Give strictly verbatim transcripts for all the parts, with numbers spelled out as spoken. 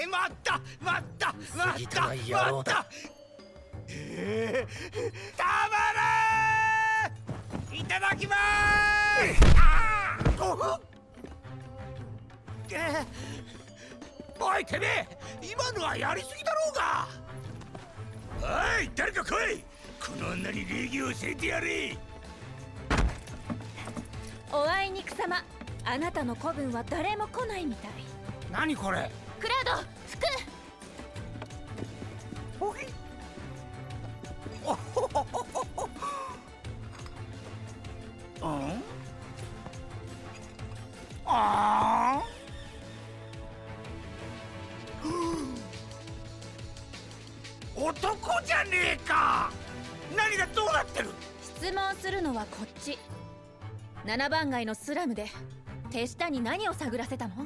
待った待った待った待った。えー、たまらーいただきまーす。あーえー、おいてめえ、今のはやりすぎだろうが。おい誰か来い、この女に礼儀を教えてやれ。 おあいにくさま、あなたの子分は誰も来ないみたい。 何これ。 クラウド、服。 おいおほほほほほ。うんああ男じゃねえか。何がどうなってる。 質問するのはこっち。ななばん街のスラムで手下に何を探らせたの。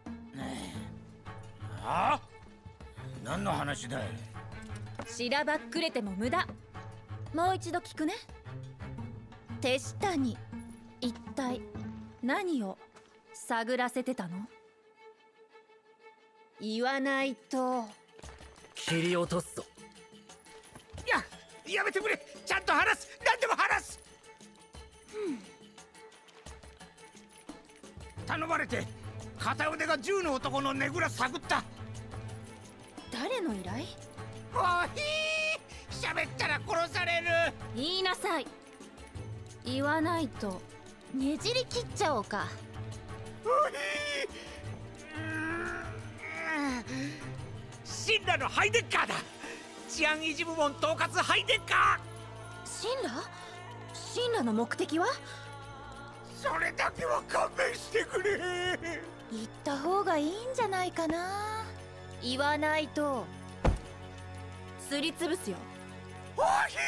ああ、何の話だい。 しらばっくれても無駄。もう一度聞くね。手下に一体何を探らせてたの。言わないと切り落とすぞ。 いや、やめてくれ。ちゃんと話す。何でも話す。頼まれて片腕が銃の男のねぐら探った。 誰の依頼。 おひー、喋ったら殺される。 言いなさい。言わないとねじり切っちゃおうか。 おひー、シンラのハイデッカーだ。治安維持部門統括ハイデッカー。 シンラシンラの目的は。 それだけは勘弁してくれ。 言った方がいいんじゃないかな。言わないとすりつぶすよ。 おひ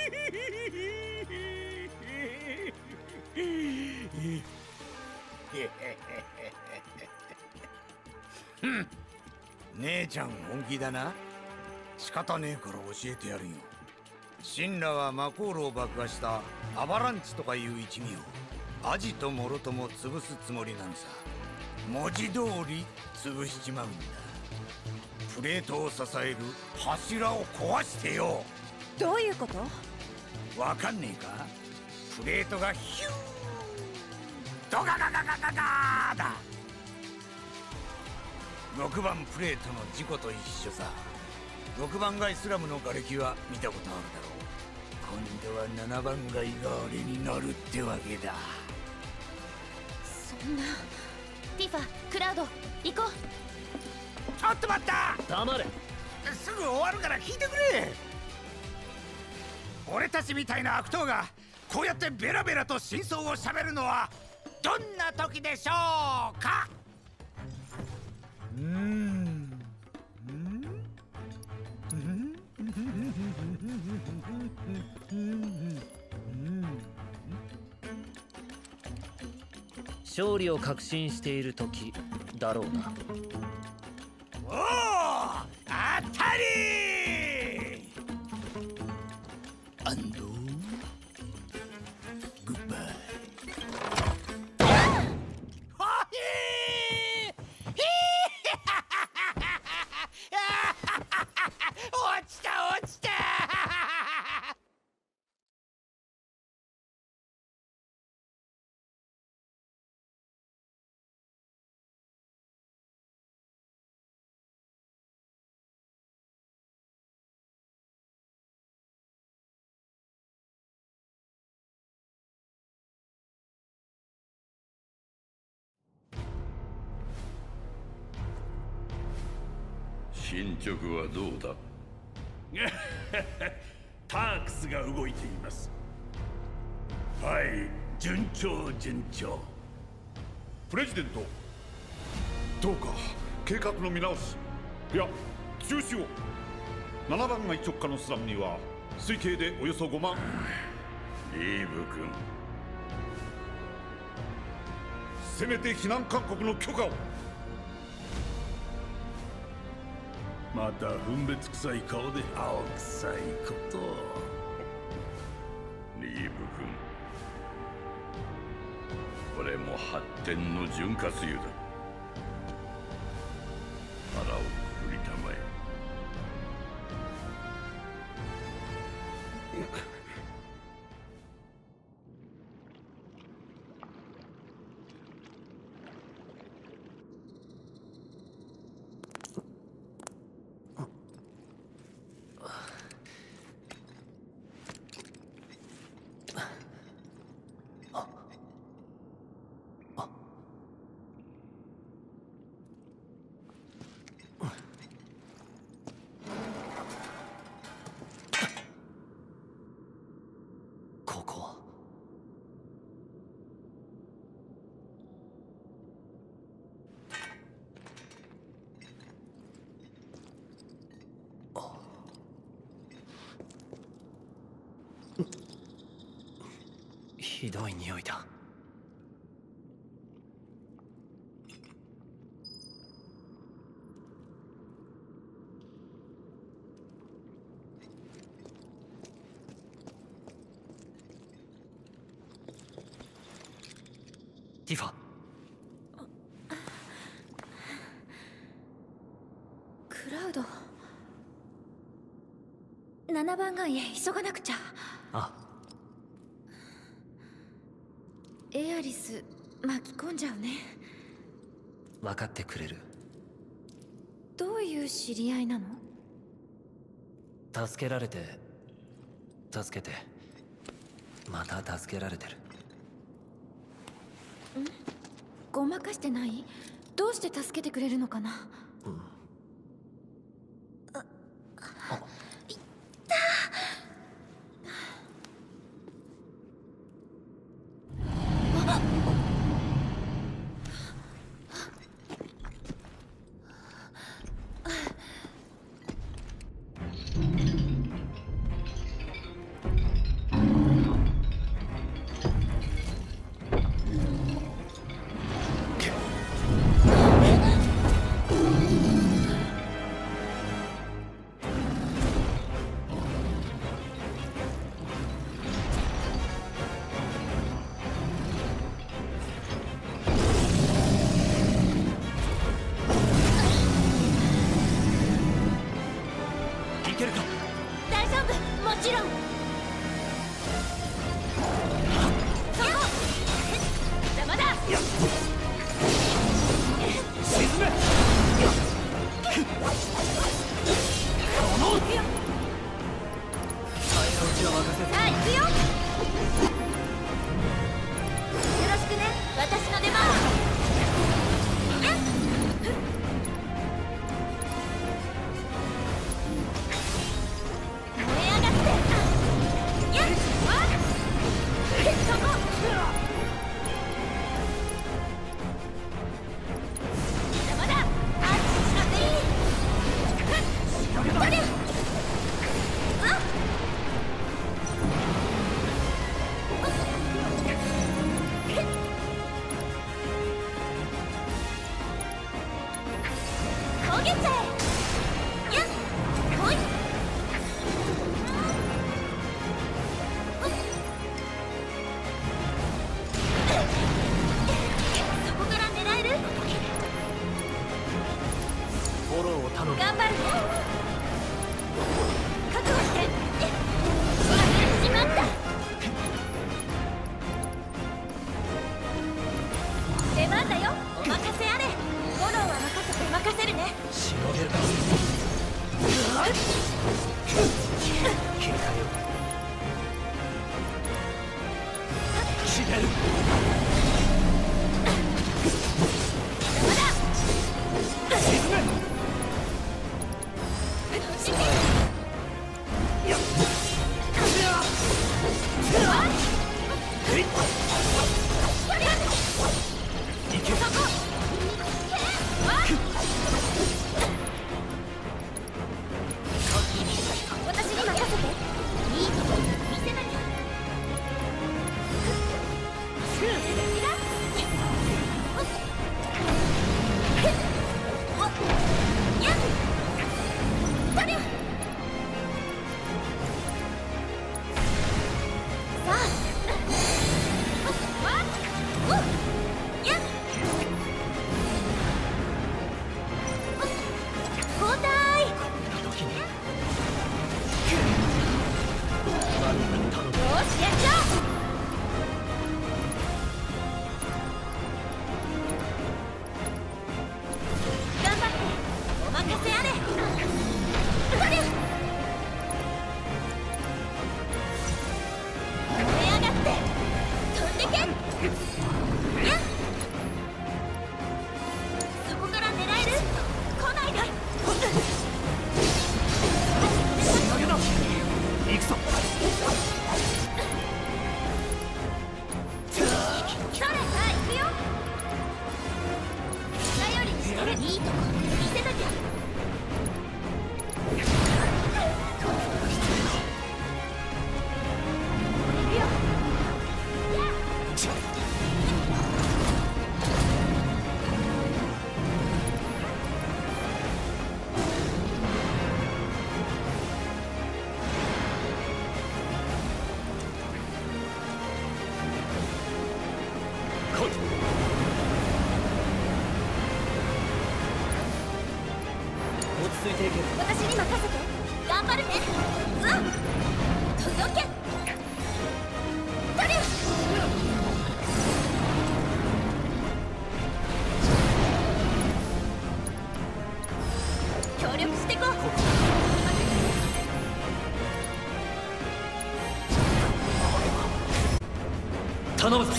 ー姉ちゃん本気だな。仕方ねえから教えてやるよ。シンラは魔航路を爆破したアバランチとかいう一味をアジトもろとも潰すつもりなんさ。文字通り潰しちまうんだ。プレートを支える柱を壊してよ。 どういうこと。 わかんねえか。プレートがヒュードガガガガガガーだ。ろくばんプレートの事故と一緒さ。ろくばん街スラムの瓦礫は見たことあるだろう。今度はななばん街が俺になるってわけだ。 そんな。ティファ、クラウド、行こう。 ちょっと待った。 黙れ。 すぐ終わるから聞いてくれ。俺たちみたいな悪党がこうやってベラベラと真相をしゃべるのはどんな時でしょうか。うーん勝利を確信している時だろうな。 おお、当たりアンドグッバイ。落ちた落ちた。 進捗はどうだ。 タークスが動いています。はい、順調順調。 プレジデント、どうか計画の見直し、いや中止を。ななばん街直下のスラムには推計でおよそごまん。 リーブ君、 せめて避難勧告の許可を。 また分別臭い顔で青臭いこと。 リーブ君、これも発展の潤滑油だ。腹をくくりひどい匂いだ。ティファ。 クラウド。ななばん街へ急がなくちゃ。 あ、 エアリス巻き込んじゃうね。 分かってくれる。 どういう知り合いなの？ 助けられて助けてまた助けられてる。 ん？ごまかしてない？どうして助けてくれるのかな？ うん。 あ、 あ、 いった届けトリュ協力してこう。 頼むぞ。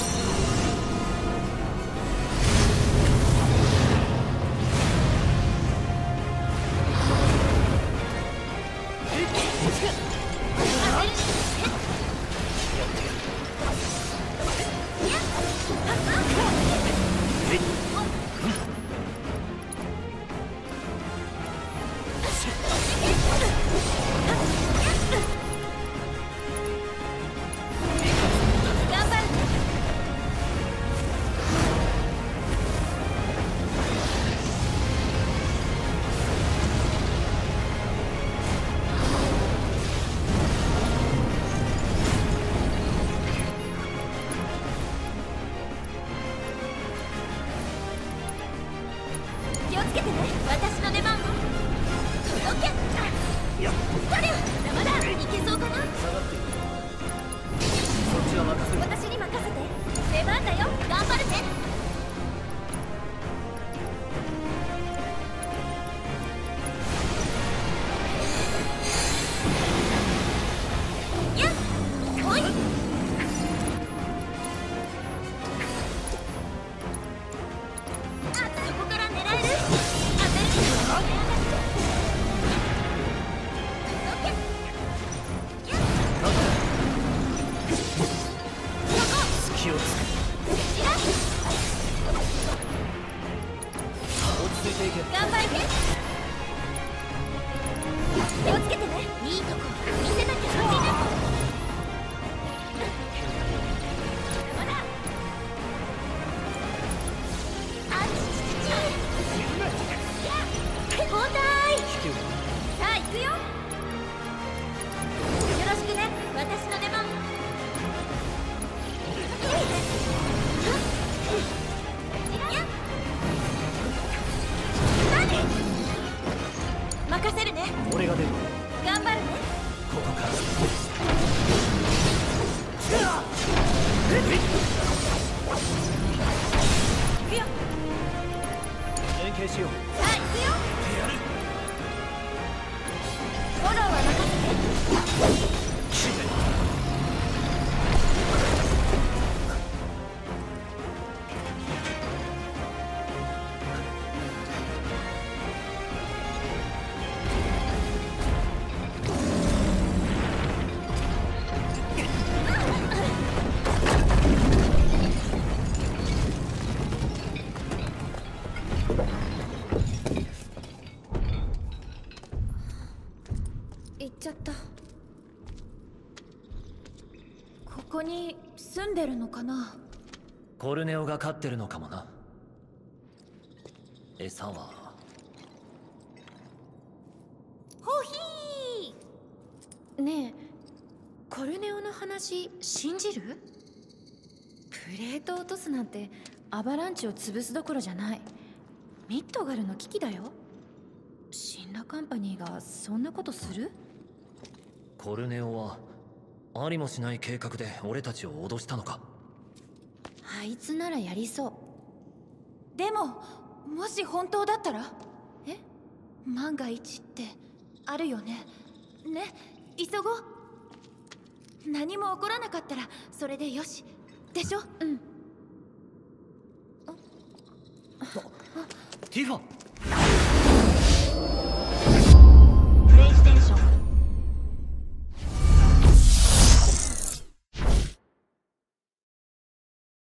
気をつけてね。私の出番。届けトリュまだいけそうかな。 下がっている。そっちは任せる。 私に任せて。出番だよ。頑張るね。やっほい。あ、そこから狙える。当てる。 気をつけ。落ち着いていけ。 頑張って。気をつけてね。いいとこ見せなきゃ勝てない。まだ。あっちちちち。やっ交代。さあ行くよ。よろしくね。私の出番。任せるね。 俺が出る。 頑張るね。 ここから。 行くよ。 連携しよう。 さあ行くよ。フォローは任せて。行っちゃった。ここに住んでるのかな。 コルネオが飼ってるのかもな。餌はホヒー。ねえ、コルネオの話信じる？プレートを落とすなんてアバランチを潰すどころじゃない。ミッドガルの危機だよ。シンラカンパニーがそんなことする？ コルネオはありもしない計画で俺たちを脅したのか。 あいつならやりそう。でももし本当だったら？え？万が一ってあるよね。ね、急ごう。何も起こらなかったらそれでよしでしょ。うん。 ティファ。